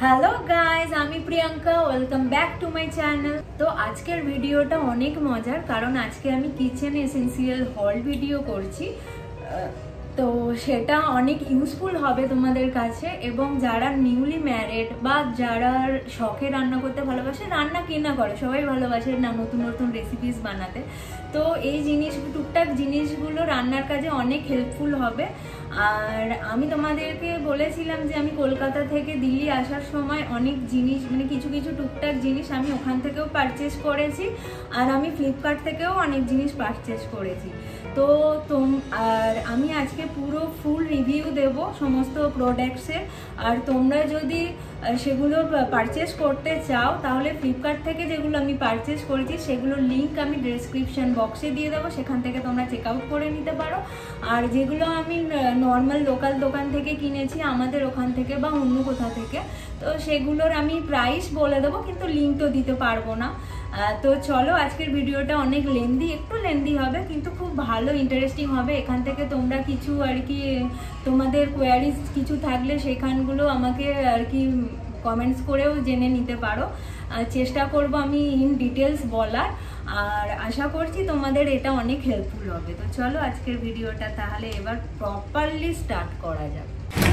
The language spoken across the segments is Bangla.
হ্যালো গাইজ, আমি Priyanka. Welcome back to my channel. তো আজকের ভিডিওটা অনেক মজার, কারণ আজকে আমি কিচেন এসেন্সিয়াল হল ভিডিও করছি। তো সেটা অনেক ইউজফুল হবে তোমাদের কাছে, এবং যারা নিউলি ম্যারিড বা যারা শখে রান্না করতে ভালোবাসে, রান্না কিনা করে সবাই ভালোবাসে না নতুন নতুন রেসিপিস বানাতে। তো এই টুকটাক জিনিসগুলো রান্নার কাজে অনেক হেল্পফুল হবে। আর আমি তোমাদেরকে বলেছিলাম যে আমি কলকাতা থেকে দিল্লি আসার সময় অনেক জিনিস, মানে কিছু কিছু টুকটাক জিনিস আমি ওখান থেকেও পারচেস করেছি, আর আমি ফ্লিপকার্ট থেকেও অনেক জিনিস পারচেস করেছি। তো আর আমি আজকে পুরো ফুল রিভিউ দেব সমস্ত প্রোডাক্টসের। আর তোমরা যদি সেগুলো পারচেস করতে চাও, তাহলে ফ্লিপকার্ট থেকে যেগুলো আমি পারচেস করেছি সেগুলোর লিঙ্ক আমি ডেসক্রিপশন বক্সে দিয়ে দেবো, সেখান থেকে তোমরা চেক আউট করে নিতে পারো। আর যেগুলো আমি নর্মাল লোকাল দোকান থেকে কিনেছি আমাদের ওখান থেকে বা অন্য কোথা থেকে, তো সেগুলোর আমি প্রাইস বলে দেবো, কিন্তু লিঙ্ক তো দিতে পারবো না। তো চলো, আজকের ভিডিওটা অনেক একটু লেন্দি হবে, কিন্তু খুব ভালো ইন্টারেস্টিং হবে। এখান থেকে তোমরা কিছু আর কি তোমাদের কোয়ারিজ কিছু থাকলে সেখানগুলো আমাকে আর কি কমেন্টস করেও জেনে নিতে পারো। চেষ্টা করব আমি ইন ডিটেলস বলার, আর আশা করছি তোমাদের এটা অনেক হেল্পফুল হবে। তো চলো আজকের ভিডিওটা তাহলে এবার প্রপারলি স্টার্ট করা যাক।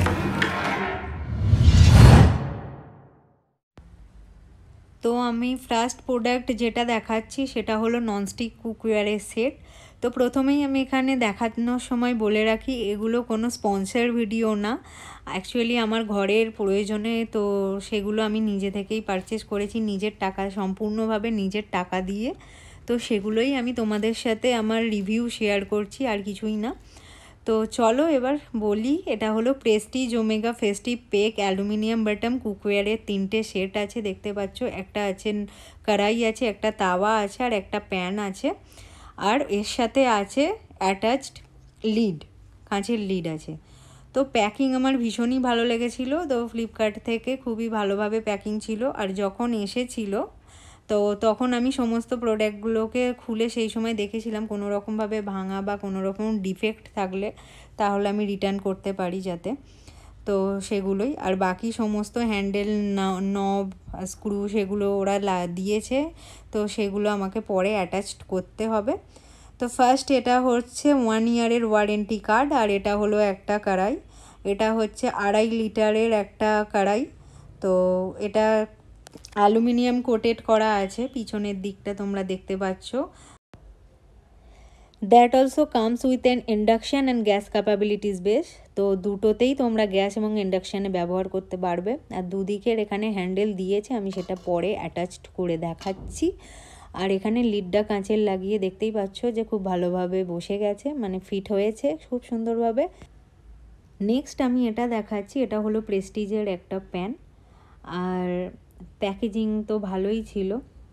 তো আমি ফার্স্ট প্রোডাক্ট যেটা দেখাচ্ছি সেটা হলো ননস্টিক কুকওয়্যারের সেট। তো প্রথমেই আমি এখানে দেখানোর সময় বলে রাখি, এগুলো কোনো স্পন্সর ভিডিও না, অ্যাকচুয়ালি আমার ঘরের প্রয়োজনে। তো সেগুলো আমি নিজে থেকেই পারচেস করেছি, নিজের টাকা, সম্পূর্ণভাবে নিজের টাকা দিয়ে। তো সেগুলোই আমি তোমাদের সাথে আমার রিভিউ শেয়ার করছি, আর কিছুই না। তো চলো এবার বলি, এটা হলো Prestige Omega festive pack aluminium bottom কুকওয়্যারের 3টে সেট আছে, দেখতে পাচ্ছ। একটা আছে কড়াই আছে, একটা তাওয়া আছে, আর একটা প্যান আছে। আর এর সাথে আছে অ্যাটাচড লিড, কাঁচের লিড আছে। তো প্যাকিং আমার ভীষণই ভালো লেগেছিলো। তো ফ্লিপকার্ট থেকে খুবই ভালোভাবে প্যাকিং ছিল। আর যখন এসেছিলো তো তখন আমি সমস্ত প্রোডাক্টগুলোকে খুলে সেই সময় দেখেছিলাম কোনো রকমভাবে ভাঙা বা কোনো রকম ডিফেক্ট থাকলে তাহলে আমি রিটার্ন করতে পারি যাতে। তো সেগুলোই, আর বাকি সমস্ত হ্যান্ডেল, নব, স্ক্রু সেগুলো ওরা দিয়েছে। তো সেগুলো আমাকে পরে অ্যাটাচড করতে হবে। তো ফার্স্ট এটা হচ্ছে 1 ইয়ারের ওয়ারেন্টি কার্ড, আর এটা হলো একটা কড়াই। এটা হচ্ছে 2.5 লিটারের একটা কড়াই। তো এটা অ্যালুমিনিয়াম কোটেড করা আছে, পিছনের দিকটা তোমরা দেখতে পাচ্ছ। That also comes with an induction and gas capabilities base. তো দুটোতেই তোমরা গ্যাস এবং ইন্ডাকশানে ব্যবহার করতে পারবে। আর দুদিকের এখানে হ্যান্ডেল দিয়েছে, আমি সেটা পরে অ্যাটাচড করে দেখাচ্ছি। আর এখানে লিডটা কাঁচের লাগিয়ে দেখতেই পাচ্ছ যে খুব ভালোভাবে বসে গেছে, মানে ফিট হয়েছে খুব সুন্দরভাবে। নেক্সট আমি এটা দেখাচ্ছি, এটা হলো প্রেস্টিজের একটা প্যান। আর প্যাকেজিং তো ভালোই ছিল।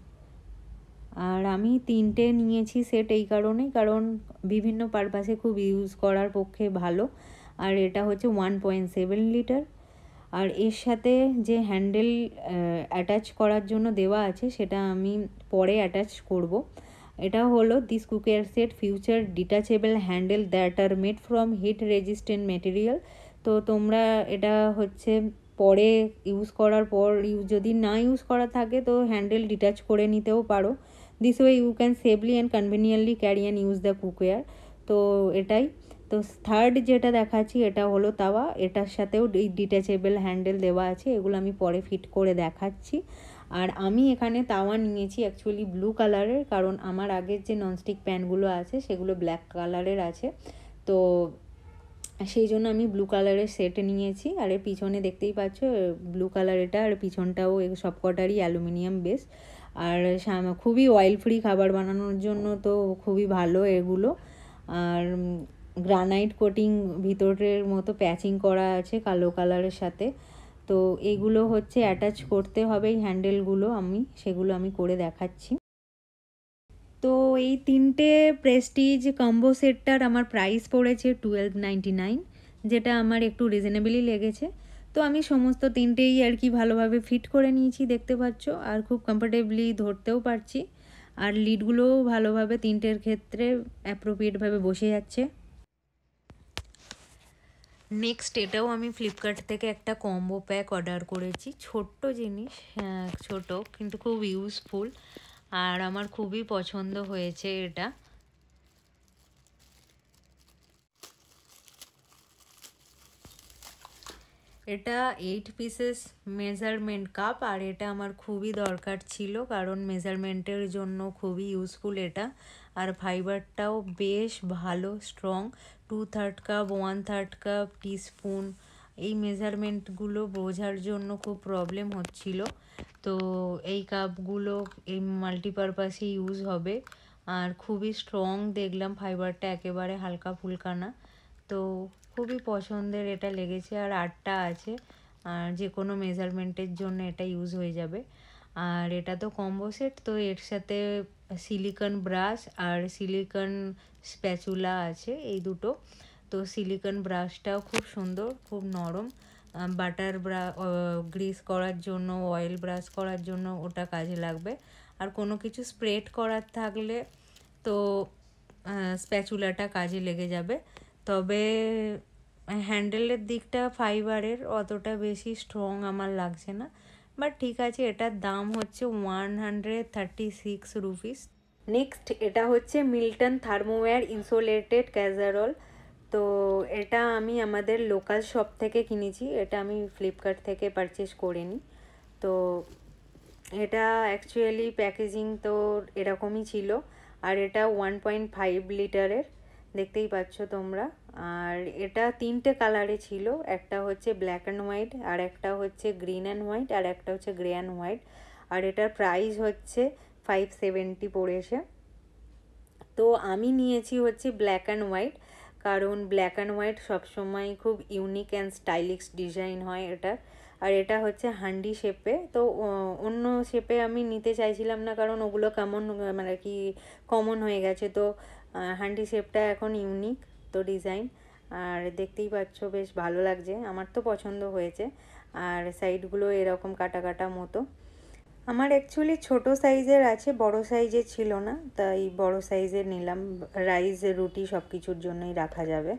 আর আমি 3টে নিয়েছি সেট এই কারণেই, কারণ বিভিন্ন পারপাসে খুব ইউজ করার পক্ষে ভালো। আর এটা হচ্ছে 1.7 লিটার। আর এর সাথে যে হ্যান্ডেল অ্যাটাচ করার জন্য দেওয়া আছে সেটা আমি পরে অ্যাটাচ করব। এটা হলো this cookware set future detachable handle that are made from heat resistant material. তো তোমরা এটা হচ্ছে পরে ইউজ করার পর যদি না ইউজ করা থাকে তো হ্যান্ডেল ডিটাচ করে নিতেও পারো। This way you can safely and conveniently carry and use the cookware. তো এটাই। তো থার্ড যেটা দেখাচ্ছি এটা হলো তাওয়া, এটার সাথেও ডিটাচেবল হ্যান্ডেল দেওয়া আছে, এগুলো আমি পরে ফিট করে দেখাচ্ছি। আর আমি এখানে তাওয়া নিয়েছি অ্যাকচুয়ালি ব্লু কালারের, কারণ আমার আগের যে ননস্টিক প্যানগুলো আছে সেগুলো ব্ল্যাক কালারের আছে। তো সেই জন্য আমি ব্লু কালারের সেট নিয়েছি। আর এর পিছনে দেখতেই পাচ্ছ ব্লু কালার এটা, আর পিছনটাও সবকটারই অ্যালুমিনিয়াম বেস। আর খুবই অয়েল ফ্রি খাবার বানানোর জন্য তো খুবই ভালো এগুলো। আর গ্রানাইট কোটিং ভিতরের মতো প্যাচিং করা আছে কালো কালারের সাথে। তো এগুলো হচ্ছে অ্যাটাচ করতে হবে এই হ্যান্ডেলগুলো, সেগুলো আমি করে দেখাচ্ছি। তো এই 3টে প্রেস্টিজ কম্বো সেটটার আমার প্রাইস পড়েছে 1299, যেটা আমার একটু রিজনেবলই লেগেছে। তো আমি সমস্ত 3টেই আর কি ভালোভাবে ফিট করে নিয়েছি, দেখতে পাচ্ছ। আর খুব কমফোর্টেবলি ধরতেও পারছি। আর লিডগুলোও ভালোভাবে 3টের ক্ষেত্রে অ্যাপ্রোপ্রিয়েটভাবে বসে যাচ্ছে। নেক্সট এটাও আমি ফ্লিপকার্ট থেকে একটা কম্বো প্যাক অর্ডার করেছি, ছোট্ট জিনিস, ছোট কিন্তু খুব ইউজফুল আর আমার খুবই পছন্দ হয়েছে এটা। এটা 8 পিসেস মেজারমেন্ট কাপ, আর এটা আমার খুবই দরকার ছিল কারণ মেজারমেন্টের জন্য খুবই ইউজফুল এটা। আর ফাইবারটাও বেশ ভালো, স্ট্রং। 2/3 কাপ, 1/3 কাপ, টিস্পুন, এই মেজারমেন্টগুলো বোঝার জন্য খুব প্রবলেম হচ্ছিল। তো এই কাপগুলো এই মাল্টিপারপাসে ইউজ হবে, আর খুবই স্ট্রং দেখলাম, ফাইবারটা একেবারে হালকা ফুলকা না। তো খুবই পছন্দের এটা লেগেছে, আর 8টা আছে, আর যে কোনো মেজারমেন্টের জন্য এটা ইউজ হয়ে যাবে। আর এটা তো কম্বো সেট, তো এর সাথে সিলিকন ব্রাশ আর সিলিকন স্প্যাচুলা আছে, এই দুটো। তো সিলিকন ব্রাশটাও খুব সুন্দর, খুব নরম। বাটার গ্রিস করার জন্য, অয়েল ব্রাশ করার জন্য ওটা কাজে লাগবে। আর কোনো কিছু স্প্রেড করার থাকলে তো স্প্যাচুলাটা কাজে লেগে যাবে। তবে হ্যান্ডেলের দিকটা ফাইবারের অতটা বেশি স্ট্রং আমার লাগছে না, বাট ঠিক আছে। এটার দাম হচ্ছে 136 রুপিস। নেক্সট এটা হচ্ছে মিল্টন থার্মোওয়্যার ইনসুলেটেড ক্যাসারোল। তো এটা আমি আমাদের লোকাল শপ থেকে কিনেছি, এটা আমি ফ্লিপকার্ট থেকে পারচেস করিনি। তো এটা অ্যাকচুয়ালি প্যাকেজিং তো এরকমই ছিল, আর এটা 1.5 লিটারের, দেখতেই পাচ্ছ তোমরা। আর এটা 3টে কালারে ছিল, একটা হচ্ছে ব্ল্যাক অ্যান্ড হোয়াইট, আর একটা হচ্ছে গ্রিন অ্যান্ড হোয়াইট, আর একটা হচ্ছে গ্রে অ্যান্ড হোয়াইট। আর এটার প্রাইস হচ্ছে 570 পড়েছে। তো আমি নিয়েছি হচ্ছে ব্ল্যাক অ্যান্ড হোয়াইট, কারণ ব্ল্যাক অ্যান্ড হোয়াইট সবসময় খুব ইউনিক অ্যান্ড স্টাইলিশ ডিজাইন হয় এটা। আর এটা হচ্ছে হান্ডি শেপে, তো অন্য শেপে আমি নিতে চাইছিলাম না কারণ ওগুলো কেমন মানে কি কমন হয়ে গেছে। তো হান্ডি শেপটা এখন ইউনিক তো ডিজাইন, আর দেখতেই পাচ্ছ বেশ ভালো লাগছে, আমার তো পছন্দ হয়েছে। আর সাইডগুলো এরকম কাটা কাটা মতো। আমার অ্যাকচুয়ালি ছোট সাইজের আছে, বড় সাইজের ছিল না, তাই বড় সাইজের নিলাম, রাইস রুটি সব কিছুর জন্যই রাখা যাবে।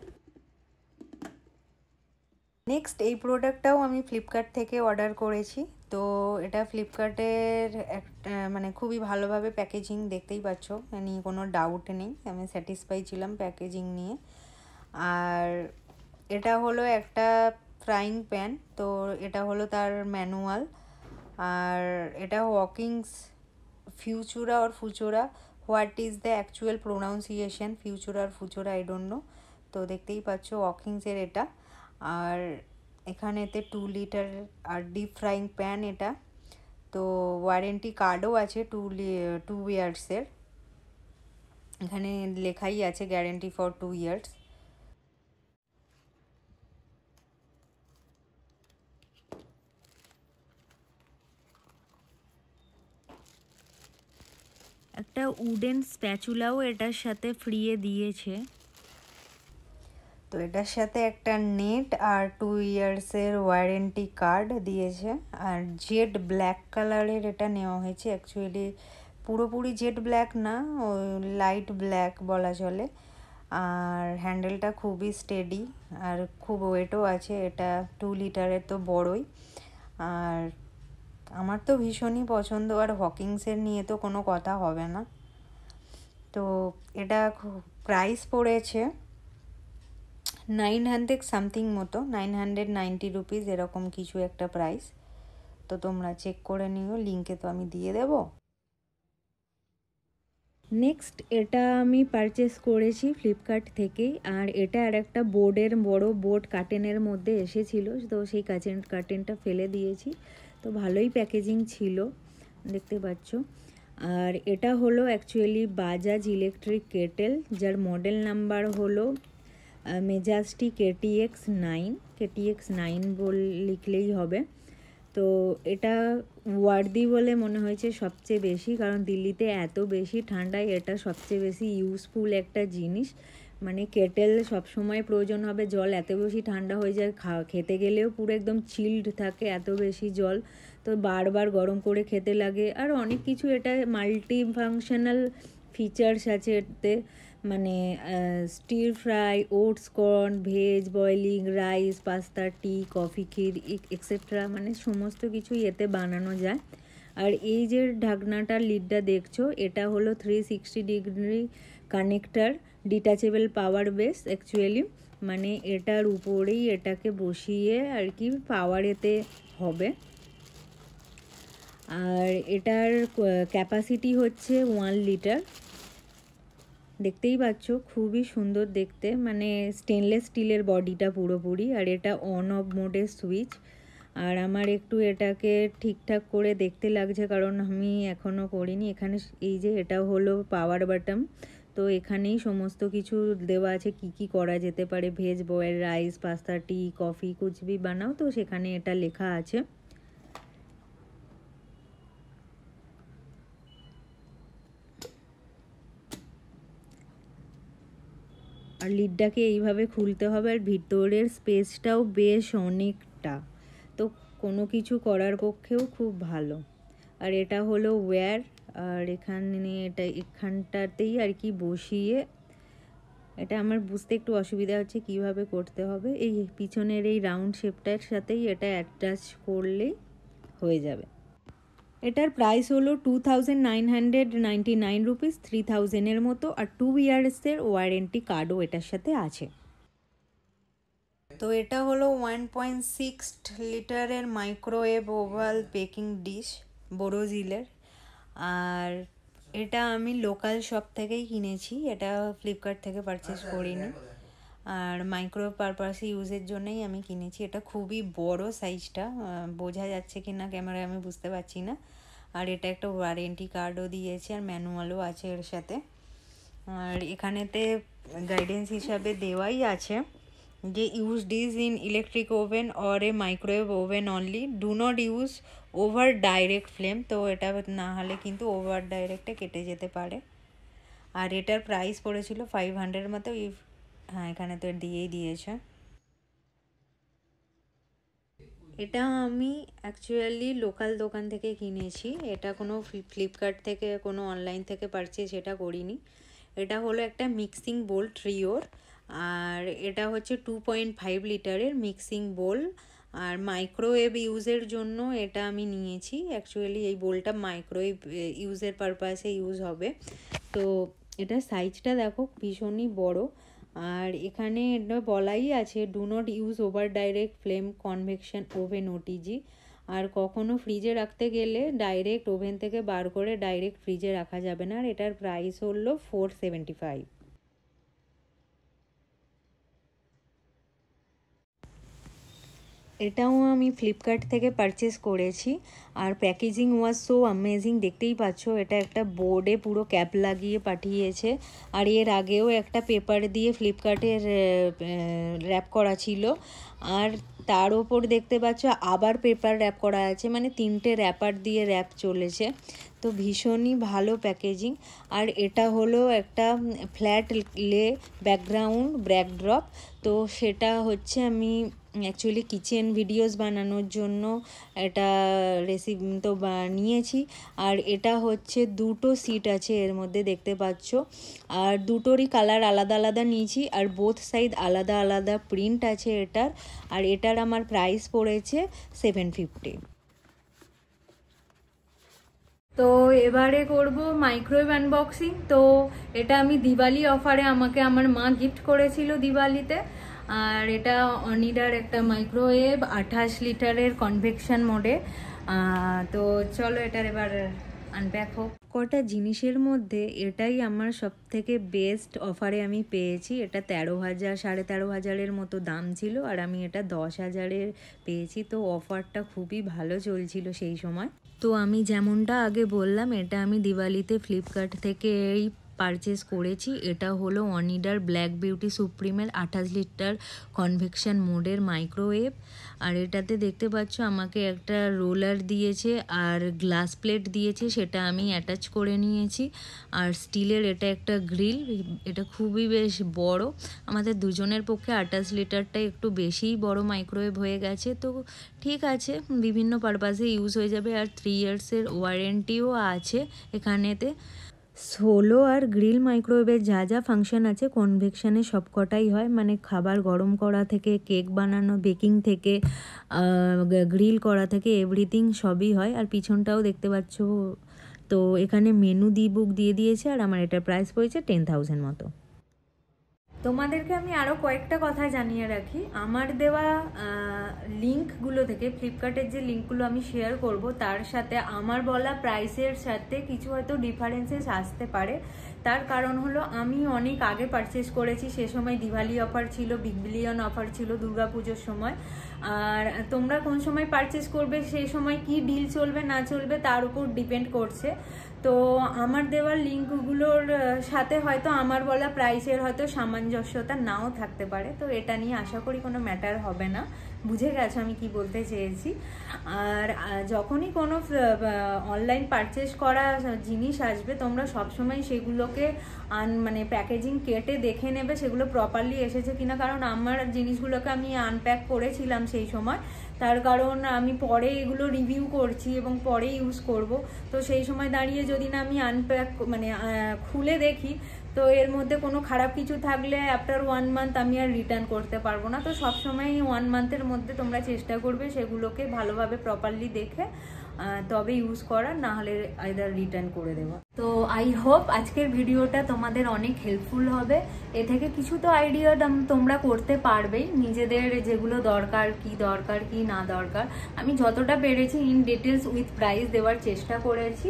নেক্সট এই প্রোডাক্টটাও আমি ফ্লিপকার্ট থেকে অর্ডার করেছি। তো এটা ফ্লিপকার্টের একটা মানে খুবই ভালোভাবে প্যাকেজিং, দেখতেই পাচ্ছ, নিয়ে কোনো ডাউট নেই, আমি স্যাটিসফাই ছিলাম প্যাকেজিং নিয়ে। আর এটা হলো একটা ফ্রাইং প্যান, তো এটা হলো তার ম্যানুয়াল। আর এটা ওয়াকিংস ফিউচুরা আর Futura, what is the actual pronunciation, Futura আর ফুচুরা আই ডোন্ট নো। তো দেখতেই পাচ্ছ ওয়াকিংসের এটা। আর এখানেতে 2 লিটার আর ডিপ ফ্রাইং প্যান এটা। তো ওয়ারেন্টি কার্ডও আছে 2 ইয়ার্সের, এখানে লেখাই আছে গ্যারেন্টি ফর 2 ইয়ার্স। একটা উডেন স্প্যাচুলাও এটার সাথে ফ্রিয়ে দিয়েছে। তো এটার সাথে একটা নেট আর 2 ইয়ার্সের ওয়ারেন্টি কার্ড দিয়েছে। আর জেড ব্ল্যাক কালারের এটা নেওয়া হয়েছে, অ্যাকচুয়ালি পুরোপুরি জেড ব্ল্যাক না, ওই লাইট ব্ল্যাক বলা চলে। আর হ্যান্ডেলটা খুবই স্টেডি, আর খুব ওয়েটও আছে, এটা 2 লিটারের তো বড়ই। আর আমার তো ভীষণই পছন্দ, আর হকিংসের নিয়ে তো কোনো কথা হবে না। তো এটা প্রাইস পড়েছে 900 সামথিং মতো, 990 রুপিস এরকম কিছু একটা প্রাইস। তো তোমরা চেক করে নিও, লিঙ্কে তো আমি দিয়ে দেব। নেক্সট এটা আমি পারচেস করেছি ফ্লিপকার্ট থেকেই, আর এটা আর একটা বোর্ডের বড় বোর্ড কার্টেনের মধ্যে এসেছিল, তো সেই কার্টেনটা ফেলে দিয়েছি। তো ভালোই প্যাকেজিং ছিল, দেখতে পাচ্ছ। আর এটা হলো অ্যাকচুয়ালি বাজাজ ইলেকট্রিক কেটেল, যার মডেল নাম্বার হলো মেজাজটি KTX9 লিখলেই হবে। তো এটা ওয়ার্দি বলে মনে হয়েছে সবচেয়ে বেশি, কারণ দিল্লিতে এত বেশি ঠান্ডায় এটা সবচেয়ে বেশি ইউজফুল একটা জিনিস। মানে কেটেল সবসময় প্রয়োজন হবে, জল এত বেশি ঠান্ডা হয়ে যায়, খেতে গেলেও পুরো একদম চিল্ড থাকে, এত বেশি জল, তো বারবার গরম করে খেতে লাগে। আর অনেক কিছু, এটা মাল্টি ফাংশনাল ফিচার্স আছে এতে, মানে stir fry, oats, corn, veg, boiling, rice, pasta, tea, coffee, ক্ষীর এক্সেট্রা, মানে সমস্ত কিছুই এতে বানানো যায়। আর এই যে ঢাকনাটার লিডটা দেখছো, এটা হলো 360 degree connector, detachable power base actually, মানে এটার উপরেই এটাকে বসিয়ে আর কি পাওয়ার এতে হবে। আর এটার ক্যাপাসিটি হচ্ছে 1 লিটার। দেখতেই পাচ্ছ খুবই সুন্দর দেখতে, মানে স্টেনলেস স্টিলের বডিটা পুরোপুরি। আর এটা অন অফ মোডের সুইচ। আর আমার একটু এটাকে ঠিকঠাক করে দেখতে লাগছে কারণ আমি এখনও করিনি। এখানে এই যে এটা হলো পাওয়ার বাটন, তো এখানেই সমস্ত কিছু দেওয়া আছে কি কি করা যেতে পারে, veg, boil, rice, pasta, tea, coffee কুচবি বানাও, তো সেখানে এটা লেখা আছে। আর লিডটাকে এইভাবে খুলতে হবে। আর ভিতরের স্পেসটাও বেশ অনেকটা, তো কোনো কিছু করার পক্ষেও খুব ভালো। আর এটা হলো ওয়্যার, আর এখানে এটা এখানটাতেই আর কি বসিয়ে, এটা আমার বুঝতে একটু অসুবিধা হচ্ছে কিভাবে করতে হবে। এই পিছনের এই রাউন্ড শেপটার সাথেই এটা অ্যাটাচ করলেই হয়ে যাবে। এটার প্রাইস হলো 2999 রুপিস, 3000-এর মতো। আর 2 ইয়ার্সের ওয়ারেন্টি কার্ডও এটার সাথে আছে। তো এটা হলো 1.6 লিটারের মাইক্রোওয়েভ ওভাল বেকিং ডিশ বোরোজিলের। আর এটা আমি লোকাল শপ থেকেই কিনেছি, এটা ফ্লিপকার্ট থেকে পারচেস করিনি। আর মাইক্রোওয়েভ পারপাসে ইউজের জন্যই আমি কিনেছি। এটা খুবই বড় সাইজটা, বোঝা যাচ্ছে কি না ক্যামেরায় আমি বুঝতে পারছি না। আর এটা একটা ওয়ারেন্টি কার্ডও দিয়েছে, আর ম্যানুয়ালও আছে এর সাথে। আর এখানেতে গাইডেন্স হিসাবে দেওয়াই আছে যে use this in electric oven or a microwave oven only, do not use over direct flame. তো এটা না হলে কিন্তু ওভার ডাইরেক্টে কেটে যেতে পারে। আর এটার প্রাইস পড়েছিল 500 মতো। হ্যাঁ, এখানে তো দিয়েই দিয়েছে। এটা আমি অ্যাকচুয়ালি লোকাল দোকান থেকে কিনেছি, এটা কোনো ফ্লিপকার্ট থেকে কোনো অনলাইন থেকে পারচেস এটা করিনি। এটা হলো একটা মিক্সিং বোল ট্রিওর, আর এটা হচ্ছে 2.5 লিটারের মিক্সিং বোল। আর মাইক্রোওয়েভ ইউজের জন্য এটা আমি নিয়েছি। অ্যাকচুয়ালি এই বোলটা মাইক্রোওয়েভ ইউজের পারপাসে ইউজ হবে। তো এটা সাইজটা দেখো ভীষণই বড়। আর এখানে এটা বলাই আছে do not use over direct flame convection oven OTG. আর কখনো ফ্রিজে রাখতে গেলে ডাইরেক্ট ওভেন থেকে বার করে ডাইরেক্ট ফ্রিজে রাখা যাবে না। আর এটার প্রাইস হলো 475। এটাও আমি ফ্লিপকার্ট থেকে পারচেস করেছি। আর প্যাকেজিং ওয়াজ সো অ্যামেজিং, দেখতেই পাচ্ছ এটা একটা বোর্ডে পুরো ক্যাপ লাগিয়ে পাঠিয়েছে। আর এর আগেও একটা পেপার দিয়ে ফ্লিপকার্টের র্যাপ করা ছিল, আর তার ওপর দেখতে পাচ্ছ আবার পেপার র্যাপ করা আছে, মানে 3টে র্যাপার দিয়ে র্যাপ চলেছে। তো ভীষণই ভালো প্যাকেজিং। আর এটা হলো একটা ফ্ল্যাট লে ব্যাকগ্রাউন্ড ব্যাকড্রপ, তো সেটা হচ্ছে আমি অ্যাকচুয়ালি কিচেন ভিডিওস বানানোর জন্য এটা রেসিপি তো নিয়েছি। আর এটা হচ্ছে 2টো সিট আছে এর মধ্যে, দেখতে পাচ্ছ। আর দুটোরই কালার আলাদা আলাদা নিয়েছি, আর বোথ সাইড আলাদা আলাদা প্রিন্ট আছে এটার। আর এটার আমার প্রাইস পড়েছে 750। তো এবারে করব মাইক্রোওয়েভ আনবক্সিং। তো এটা আমি দিওয়ালি অফারে আমাকে আমার মা গিফট করেছিল দিওয়ালিতে। আর এটা অনিডার একটা মাইক্রোওয়েভ 28 লিটারের কনভেকশন মোডে। তো চলো এটার এবার আনপ্যাক হোক। কটা জিনিসের মধ্যে এটাই আমার সব থেকে বেস্ট অফারে আমি পেয়েছি। এটা 13,000 13,500-এর মতো দাম ছিল, আর আমি এটা 10,000-এর পেয়েছি। তো অফারটা খুবই ভালো চলছিল সেই সময়। তো আমি যেমনটা আগে বললাম, এটা আমি দিওয়ালিতে ফ্লিপকার্ট থেকে এই পারচেস করেছি। এটা হলো অনিডার ব্ল্যাক বিউটি সুপ্রিমের 28 লিটার কনভেকশন মোডের মাইক্রোওয়েভ। আর এটাতে দেখতে পাচ্ছ আমাকে একটা রোলার দিয়েছে আর গ্লাস প্লেট দিয়েছে, সেটা আমি অ্যাটাচ করে নিয়েছি। আর স্টিলের এটা একটা গ্রিল, এটা খুবই বেশ বড়। আমাদের দুজনের পক্ষে 28 লিটারটা একটু বেশিই বড় মাইক্রোওয়েভ হয়ে গেছে, তো ঠিক আছে, বিভিন্ন পারপাসে ইউজ হয়ে যাবে। আর 3 ইয়ার্সের ওয়ারেন্টিও আছে এখানেতে। সোলো আর গ্রিল মাইক্রোওয়েভের যা যা ফাংশন আছে কনভেকশানে সবকটাই হয়, মানে খাবার গরম করা থেকে কেক বানানো, বেকিং থেকে গ্রিল করা থেকে এভরিথিং সবই হয়। আর পিছনটাও দেখতে পাচ্ছ। তো এখানে মেনু বুক দিয়ে দিয়েছে আর আমার এটার প্রাইস পড়েছে 10,000 মতো। তোমাদেরকে আমি আরও কয়েকটা কথা জানিয়ে রাখি, আমার দেওয়া লিঙ্কগুলো থেকে, ফ্লিপকার্টের যে লিঙ্কগুলো আমি শেয়ার করব তার সাথে আমার বলা প্রাইসের সাথে কিছু হয়তো ডিফারেন্সেস আসতে পারে। তার কারণ হলো আমি অনেক আগে পারচেস করেছি, সে সময় দিওয়ালি অফার ছিল, বিগ বিলিয়ন অফার ছিল দুর্গাপুজোর সময়। আর তোমরা কোন সময় পারচেস করবে সেই সময় কি ডিল চলবে না চলবে তার উপর ডিপেন্ড করছে। তো আমার দেওয়ার লিঙ্কগুলোর সাথে হয়তো আমার বলা প্রাইসের হয়তো সামঞ্জস্যতা নাও থাকতে পারে, তো এটা নিয়ে আশা করি কোনো ম্যাটার হবে না। বুঝে গেছো আমি কি বলতে চেয়েছি। আর যখনই কোনো অনলাইন পারচেস করা জিনিস আসবে তোমরা সবসময় সেগুলোকে মানে প্যাকেজিং কেটে দেখে নেবে সেগুলো প্রপারলি এসেছে কিনা, কারণ আমার জিনিসগুলোকে আমি আনপ্যাক করেছিলাম সেই সময়, তার কারণ আমি পরে এগুলো রিভিউ করছি এবং পরে ইউজ করব। তো সেই সময় দাঁড়িয়ে যদি না আমি আনপ্যাক মানে খুলে দেখি তো এর মধ্যে কোনো খারাপ কিছু থাকলে আফটার 1 মান্থ আমি আর রিটার্ন করতে পারবো না। তো সবসময় 1 মান্থের মধ্যে তোমরা চেষ্টা করবে সেগুলোকে ভালোভাবে প্রপারলি দেখে তবে ইউজ করার, না হলে আইদার রিটার্ন করে দেওয়া। তো আই হোপ আজকের ভিডিওটা তোমাদের অনেক হেল্পফুল হবে। এ থেকে কিছু তো আইডিয়া তোমরা করতে পারবেই নিজেদের, যেগুলো দরকার কি না দরকার। আমি যতটা পেরেছি ইন ডিটেলস উইথ প্রাইস দেওয়ার চেষ্টা করেছি।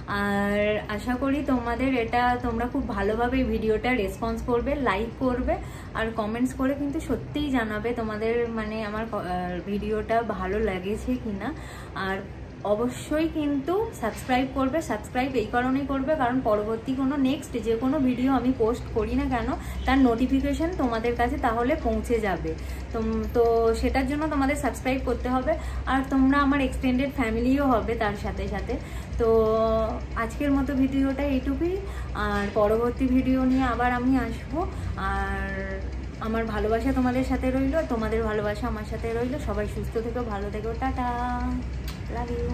আর আশা করি তোমাদের এটা তোমরা খুব ভালোভাবে ভিডিওটা রেসপন্স করবে, লাইক করবে আর কমেন্টস করে কিন্তু সত্যিই জানাবে তোমাদের মানে আমার ভিডিওটা ভালো লাগেছে কিনা। আর অবশ্যই কিন্তু সাবস্ক্রাইব করবে। সাবস্ক্রাইব এই কারণেই করবে কারণ পরবর্তী কোনো নেক্সট যে কোনো ভিডিও আমি পোস্ট করি না কেন তার নোটিফিকেশন তোমাদের কাছে তাহলে পৌঁছে যাবে। তো সেটার জন্য তোমাদের সাবস্ক্রাইব করতে হবে। আর তোমরা আমার এক্সটেন্ডেড ফ্যামিলিও হবে তার সাথে সাথে। তো আজকের মতো ভিডিওটা এইটুকুই, আর পরবর্তী ভিডিও নিয়ে আবার আমি আসবো। আর আমার ভালোবাসা তোমাদের সাথে রইলো, তোমাদের ভালোবাসা আমার সাথে রইলো। সবাই সুস্থ থেকো, ভালো থেকো, টাটা, লাভ ইউ।